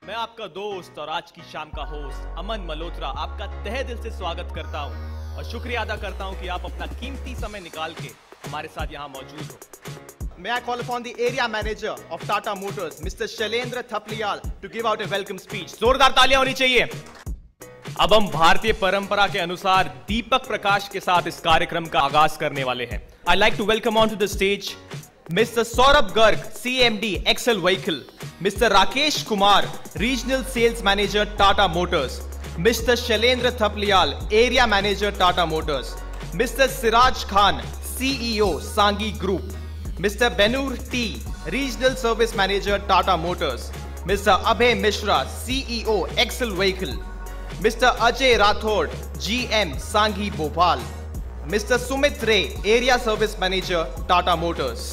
मैं आपका दोस्त और आज की शाम का होस्ट अमन मल्होत्रा आपका तहे दिल से स्वागत करता हूं और शुक्रिया अदा करता हूं कि आप अपना कीमती समय निकाल के हमारे साथ यहां मौजूद हो। May I call upon the area manager of Tata Motors, Mr. Shailendra Thapliyal, to give out a welcome speech. जोरदार तालियां होनी चाहिए। अब हम भारतीय परंपरा के अनुसार दीपक प्रकाश के साथ इस कार्यक्रम का आगाज करने वाले हैं। I'd like to welcome onto the stage Mr. Saurabh Garg, CMD, Excel Vehicle, Mr. Rakesh Kumar, Regional Sales Manager, Tata Motors, Mr. Shailendra Thapliyal, Area Manager, Tata Motors, Mr. Siraj Khan, CEO, Sangeet Group, Mr. Benur T, Regional Service Manager, Tata Motors, Mr. Abhay Mishra, CEO, Excel Vehicle, Mr. Ajay Rathod, GM, Sangeet Bhopal, Mr. Sumit Ray, Area Service Manager, Tata Motors.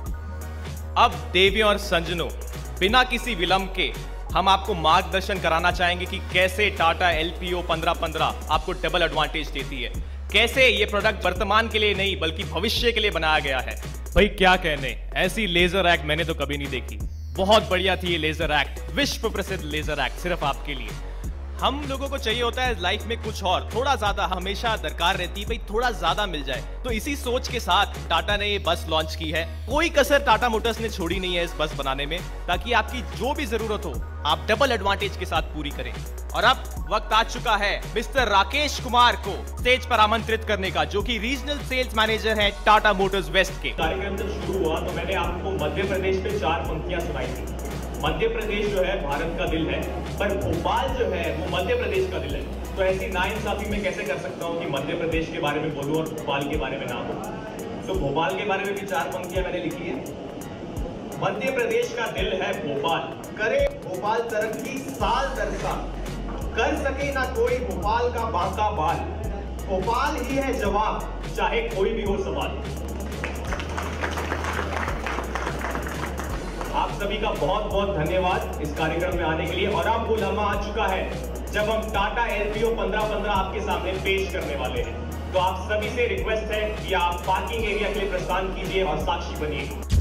अब देवियों और संजनों, बिना किसी विलंब के हम आपको मार्गदर्शन कराना चाहेंगे कि कैसे टाटा LPO 1515 आपको डबल एडवांटेज देती है, कैसे ये प्रोडक्ट वर्तमान के लिए नहीं बल्कि भविष्य के लिए बनाया गया है। भाई क्या कहने, ऐसी लेजर एक्ट मैंने तो कभी नहीं देखी। बहुत बढ़िया थी ये लेजर एक्ट, विश्व प्रसिद्ध लेजर एक्ट सिर्फ आपके लिए। हम लोगों को चाहिए होता है लाइफ में कुछ और, थोड़ा ज्यादा हमेशा दरकार रहती है, भाई थोड़ा ज्यादा मिल जाए। तो इसी सोच के साथ टाटा ने ये बस लॉन्च की है। कोई कसर टाटा मोटर्स ने छोड़ी नहीं है इस बस बनाने में, ताकि आपकी जो भी जरूरत हो आप डबल एडवांटेज के साथ पूरी करें। और अब वक्त आ चुका है मिस्टर राकेश कुमार को स्टेज पर आमंत्रित करने का, जो कि रीजनल सेल्स मैनेजर है टाटा मोटर्स वेस्ट के। कार्यक्रम जब शुरू हुआ तो मैंने आपको मध्य प्रदेश पे 4 पंक्तियां सुनाई थी। मध्य प्रदेश जो है भारत का दिल है, पर भोपाल जो है वो मध्य प्रदेश का दिल है। तो ऐसी नाइंसाफी मैं कैसे कर सकता हूँ कि मध्य प्रदेश के बारे में बोलूं और भोपाल के बारे में ना बोलूं। तो भोपाल के बारे में भी 4 पंक्तियां मैंने लिखी है। मध्य प्रदेश का दिल है भोपाल, करे भोपाल तरक्की साल दर साल, कर सके ना कोई भोपाल का बाका बाल, भोपाल ही है जवाब चाहे कोई भी हो सवाल। आप सभी का बहुत बहुत धन्यवाद इस कार्यक्रम में आने के लिए। और अब वो लम्हा आ चुका है जब हम टाटा LPO 1515 आपके सामने पेश करने वाले हैं। तो आप सभी से रिक्वेस्ट है कि आप पार्किंग एरिया के लिए प्रस्थान कीजिए और साक्षी बनिए।